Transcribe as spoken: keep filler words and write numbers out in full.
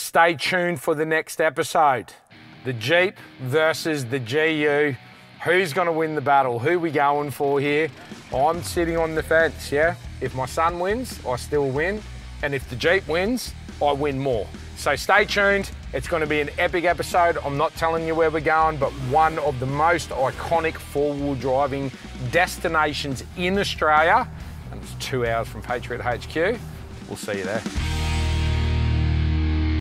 stay tuned for the next episode. The Jeep versus the G U. Who's gonna win the battle? Who we going for here? I'm sitting on the fence, yeah? If my son wins, I still win. And if the Jeep wins, I win more. So stay tuned. It's gonna be an epic episode. I'm not telling you where we're going, but one of the most iconic four-wheel driving destinations in Australia. And it's two hours from Patriot H Q. We'll see you there.